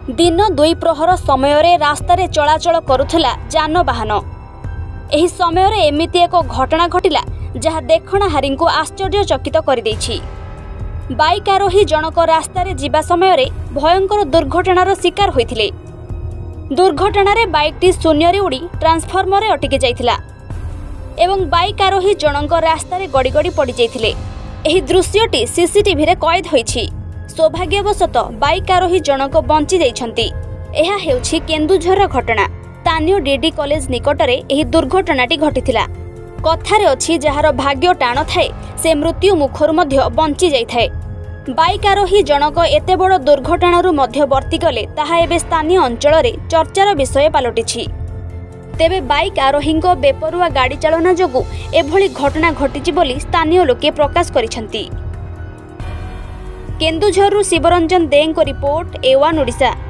दिन 2 प्रहर समय रास्तार चलाचल करुला जानवाहन। एही समय एमिति एक घटना घटिला जहाँ देखणाहारी को आश्चर्यचकित करदेछि। बाइक आरोही जनक रास्तार जीवा समय भयंकर दुर्घटनार शिकार होइथिले। दुर्घटनारे बाइकटी शून्य उड़ी ट्रांसफॉर्मर अटकी जाइथिला एवं बाइक आरोही जनक रास्तार गड़ी गड़ी पड़ जाइथिले। एही दृश्यटी सीसीटीवी रे कैद होइछि। सौभाग्यवशतः बाइक आरोही जनक बंची जाइछन्ति। एहा हेउछि केन्दुझर घटना। स्थानीय डीडी कॉलेज निकटरे एही दुर्घटनाटी घटिथिला। कथारे अछि जहार भाग्य टाण थाए से मृत्यु मुखर मध्य बंची जाइथाए। बाइक आरोही जनक एते बड़ दुर्घटनारू मध्य वर्ती गले ताहा एबे स्थानीय अंचल रे चर्चार विषय पालटिछि। तेबे बाइक आरोहींको बेपरुआ गाड़ी चालना जोगु एभली घटना घटिछि बोली स्थानीय लोके प्रकाश करिसंती। केन्दुझरु शिवरंजन देंको रिपोर्ट, A1 ओडिशा।